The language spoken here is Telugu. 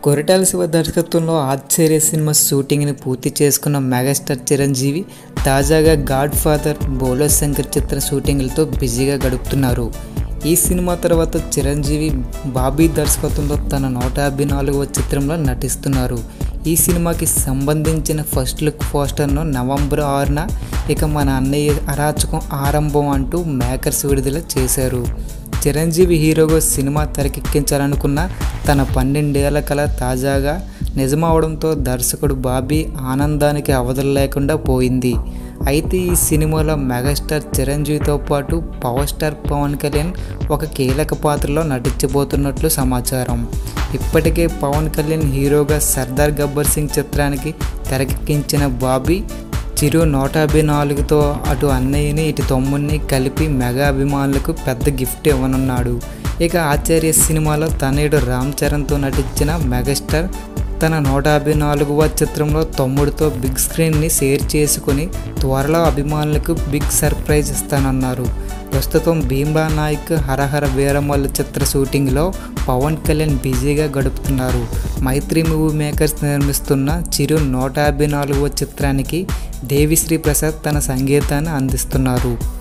కొరటాల శివ దర్శకత్వంలో ఆచార్య సినిమా షూటింగ్ని పూర్తి చేసుకున్న మెగాస్టార్ చిరంజీవి తాజాగా గాడ్ ఫాదర్, బోలో శంకర్ చిత్ర షూటింగ్లతో బిజీగా గడుపుతున్నారు. ఈ సినిమా తర్వాత చిరంజీవి బాబీ దర్శకత్వంలో తన 154వ చిత్రంలో నటిస్తున్నారు. ఈ సినిమాకి సంబంధించిన ఫస్ట్ లుక్ పోస్టర్ను నవంబర్ 6న ఇక మన అన్నయ్య అరాచకం ఆరంభం అంటూ మేకర్స్ విడుదల చేశారు. చిరంజీవి హీరోగా సినిమా తెరకెక్కించాలనుకున్న తన 12 ఏళ్ల కల తాజాగా నిజమవడంతో దర్శకుడు బాబీ ఆనందానికి అవధులు లేకుండా పోయింది. అయితే ఈ సినిమాలో మెగాస్టార్ చిరంజీవితో పాటు పవర్ స్టార్ పవన్ కళ్యాణ్ ఒక కీలక పాత్రలో నటించబోతున్నట్లు సమాచారం. ఇప్పటికే పవన్ కళ్యాణ్ హీరోగా సర్దార్ గబ్బర్ సింగ్ చిత్రానికి తెరకెక్కించిన బాబీ చిరు 154తో అటు అన్నయ్యని ఇటు తమ్ముడిని కలిపి మెగా అభిమానులకు పెద్ద గిఫ్ట్ ఇవ్వనున్నాడు. ఇక ఆచార్య సినిమాలో తనయుడు రామ్ చరణ్తో నటించిన మెగాస్టార్ తన 154వ చిత్రంలో తమ్ముడితో బిగ్ స్క్రీన్ని షేర్ చేసుకుని త్వరలో అభిమానులకు బిగ్ సర్ప్రైజ్ ఇస్తానన్నారు. ప్రస్తుతం భీమ్లా నాయక్, హరహర వీరమల్లు చిత్ర షూటింగ్లో పవన్ కళ్యాణ్ బిజీగా గడుపుతున్నారు. మైత్రి మూవీ మేకర్స్ నిర్మిస్తున్న చిరు 154వ చిత్రానికి దేవిశ్రీ ప్రసాద్ తన సంగీతాన్ని అందిస్తున్నారు.